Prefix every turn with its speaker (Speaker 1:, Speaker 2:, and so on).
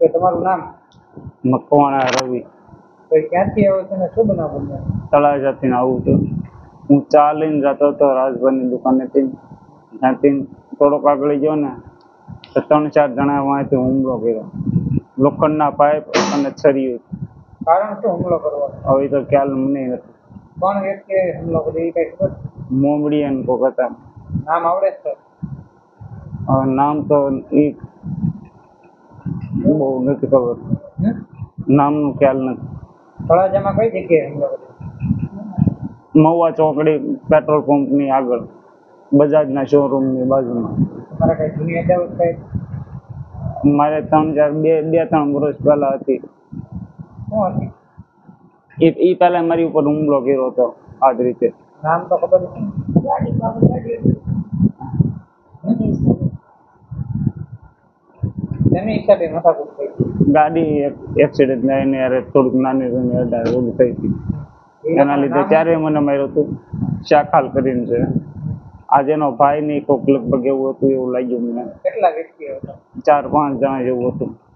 Speaker 1: કે તમારું નામ?
Speaker 2: મકવાણા રવિ.
Speaker 1: તો ક્યાંથી આવો છો ને શું બનાવ બન્યો?
Speaker 2: તળાજાથી આવું છું. હું ચા લઈને જતો હતો રાજભાઈની દુકાનેથી. ત્યાંથી થોડોક આગળ ગયો ને તો 3-4 જણા વાંથી હુમલો કર્યો. લોખંડના પાઇપ અને છરીઓ.
Speaker 1: કારણ શું હુમલો કરવાનો?
Speaker 2: હવે તો ખ્યાલ મને નથી.
Speaker 1: કોણ વ્યક્તિએ હુમલો કર્યો એ કઈ ખબર?
Speaker 2: મોમડીયન કોક હતા.
Speaker 1: નામ આવડે છે?
Speaker 2: નામ તો એ બહુ નથી ખબર. નામનું ખ્યાલ નથી.
Speaker 1: તળાજામાં કઈ જગ્યાએ હુમલો કર્યો?
Speaker 2: મહુવા ચોકડી પેટ્રોલ પંપની આગળ, બજાજના શોરૂમની બાજુમાં.
Speaker 1: તમારા કઈ જૂની અદાવત કઈ?
Speaker 2: મારે 2-3 વર્ષ પહેલા હતી.
Speaker 1: શું હતી?
Speaker 2: એ પહેલા મારી ઉપર હુમલો કર્યો હતો આ જ રીતે.
Speaker 1: નામ તો ખબર છે? એની હિસાબે માથાકૂટ થઈ?
Speaker 2: ગાડી એક્સિડન્ટ લઈને યાર થોડીક નાની ઓલી થઈ હતી. એના લીધે ત્યારે મને માર્યો હતું. શાખાલ કરીને છે. આજે એનો ભાઈ ની કોક લગભગ એવું હતું એવું લાગ્યું મને.
Speaker 1: કેટલા વ્યક્તિઓ હતા?
Speaker 2: 4-5 જણા જેવું હતું.